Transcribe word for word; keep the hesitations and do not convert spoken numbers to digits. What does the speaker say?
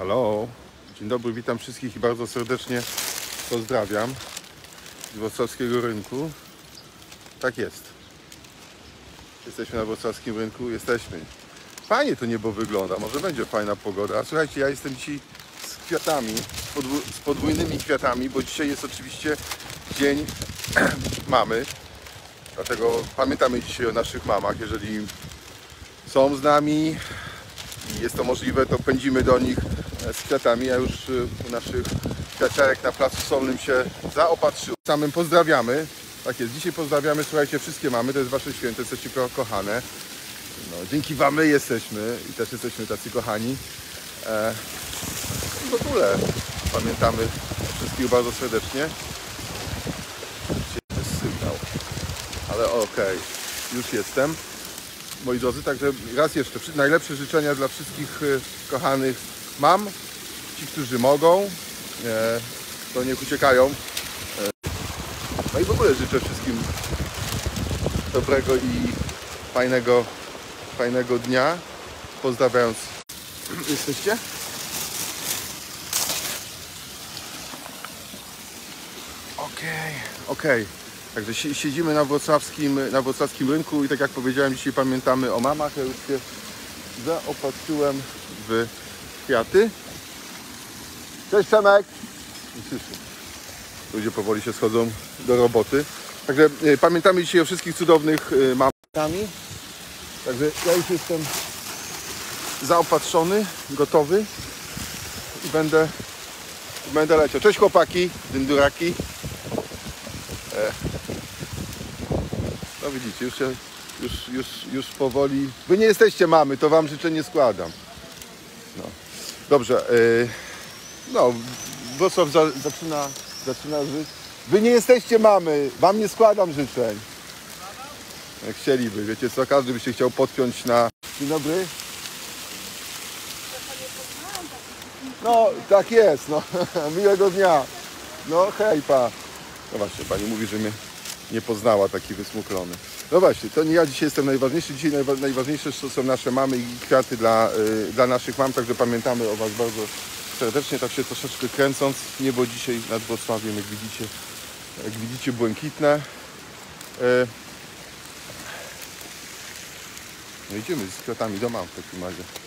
Halo, dzień dobry, witam wszystkich i bardzo serdecznie pozdrawiam z wrocławskiego rynku. Tak jest. Jesteśmy na wrocławskim rynku, jesteśmy. Fajnie to niebo wygląda, może będzie fajna pogoda. A słuchajcie, ja jestem dzisiaj z kwiatami, z, podwó z podwójnymi kwiatami, bo dzisiaj jest oczywiście dzień mamy. Dlatego pamiętamy dzisiaj o naszych mamach. Jeżeli są z nami i jest to możliwe, to pędzimy do nich z kwiatami. Ja już u naszych kwiaciarek na Placu Solnym się zaopatrzyłem. Samym pozdrawiamy. Tak jest, dzisiaj pozdrawiamy, słuchajcie, wszystkie mamy, to jest wasze święto, jesteście ko kochane. No, dzięki wam my jesteśmy i też jesteśmy tacy kochani. E, I w ogóle pamiętamy wszystkich bardzo serdecznie. Jest sygnał, ale okej, okay, już jestem. Moi drodzy, także raz jeszcze najlepsze życzenia dla wszystkich kochanych mam. Ci, którzy mogą, e, to niech uciekają. E, no i w ogóle życzę wszystkim dobrego i fajnego, fajnego dnia. Pozdrawiając. Jesteście? Okej, okej. Także siedzimy na wrocławskim, na wrocławskim rynku i tak jak powiedziałem, dzisiaj pamiętamy o mamach. Ja już się zaopatrzyłem w kwiaty. Cześć Przemek! Ludzie powoli się schodzą do roboty. Także y, pamiętamy dzisiaj o wszystkich cudownych y, mamami. Także ja już jestem zaopatrzony, gotowy i będę, będę leciał. Cześć chłopaki, dynduraki. E. No widzicie, już, się, już, już, już powoli... Wy nie jesteście mamy, to wam życzeń nie składam. No. Dobrze. Y, no, Wrocław za, zaczyna, zaczyna żyć. Wy nie jesteście mamy, wam nie składam życzeń. Jak chcieliby, wiecie co, każdy by się chciał podpiąć na... Dzień dobry. No, tak jest, no. Miłego dnia. No, hej, pa. No właśnie, pani mówi, że mnie nie poznała, taki wysmuklony. No właśnie, to nie ja dzisiaj jestem najważniejszy. Dzisiaj najwa najważniejsze są nasze mamy i kwiaty dla, yy, dla naszych mam, także pamiętamy o was bardzo serdecznie, tak się troszeczkę kręcąc. Niebo dzisiaj nad Wrocławiem, jak widzicie, jak widzicie, błękitne. Yy. No idziemy z kwiatami do mam w takim razie.